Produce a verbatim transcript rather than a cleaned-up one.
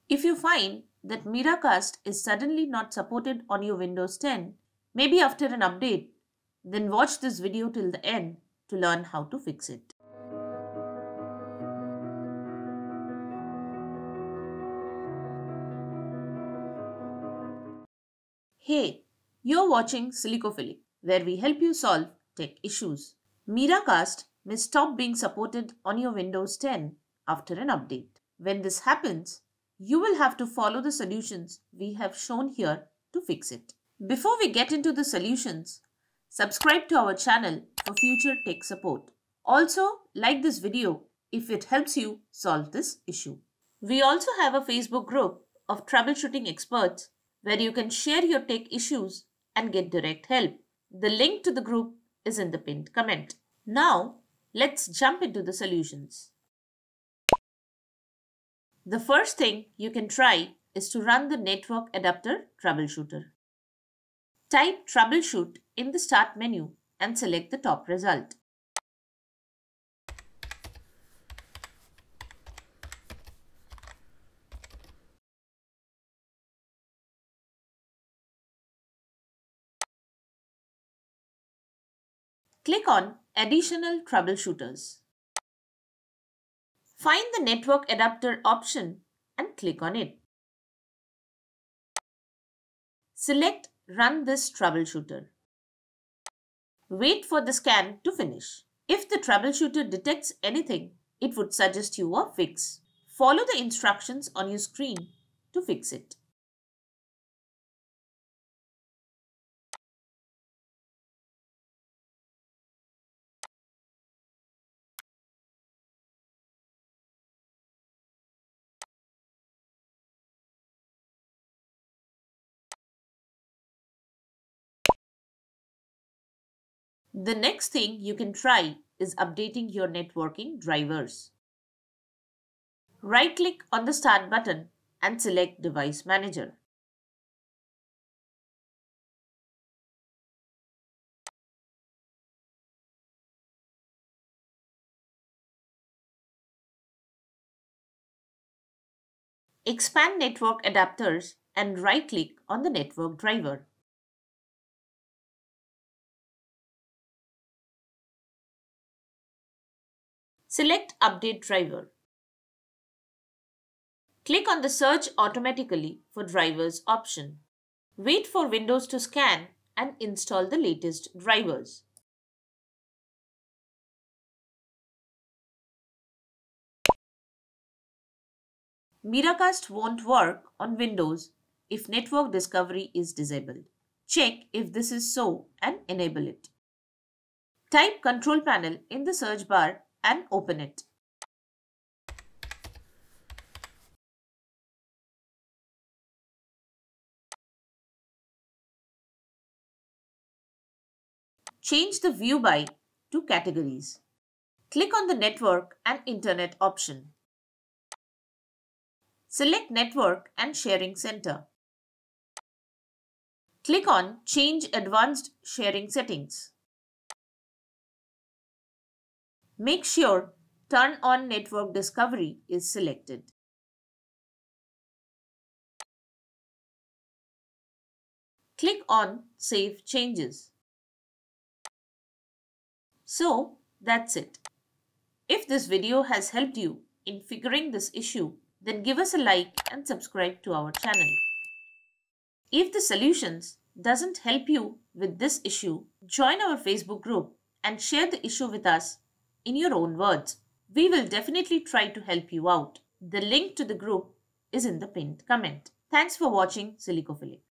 If you find that Miracast is suddenly not supported on your Windows ten, maybe after an update, then watch this video till the end to learn how to fix it. Hey, you're watching Silicophilic, where we help you solve tech issues. Miracast may stop being supported on your Windows ten after an update. When this happens, you will have to follow the solutions we have shown here to fix it. Before we get into the solutions, subscribe to our channel for future tech support. Also, like this video if it helps you solve this issue. We also have a Facebook group of troubleshooting experts where you can share your tech issues and get direct help. The link to the group is in the pinned comment. Now, let's jump into the solutions. The first thing you can try is to run the Network Adapter Troubleshooter. Type Troubleshoot in the Start menu and select the top result. Click on Additional Troubleshooters. Find the Network Adapter option and click on it. Select Run this troubleshooter. Wait for the scan to finish. If the troubleshooter detects anything, it would suggest you a fix. Follow the instructions on your screen to fix it. The next thing you can try is updating your networking drivers. Right-click on the Start button and select Device Manager. Expand Network Adapters and right-click on the network driver. Select Update Driver. Click on the Search Automatically for Drivers option. Wait for Windows to scan and install the latest drivers. Miracast won't work on Windows if Network Discovery is disabled. Check if this is so and enable it. Type Control Panel in the search bar and open it. Change the view by to categories. Click on the Network and Internet option. Select Network and Sharing Center. Click on Change Advanced Sharing Settings. Make sure Turn on Network Discovery is selected. Click on Save Changes. So, that's it. If this video has helped you in figuring this issue, then give us a like and subscribe to our channel. If the solutions doesn't help you with this issue, join our Facebook group and share the issue with us in your own words. We will definitely try to help you out. The link to the group is in the pinned comment. Thanks for watching Silicophilic.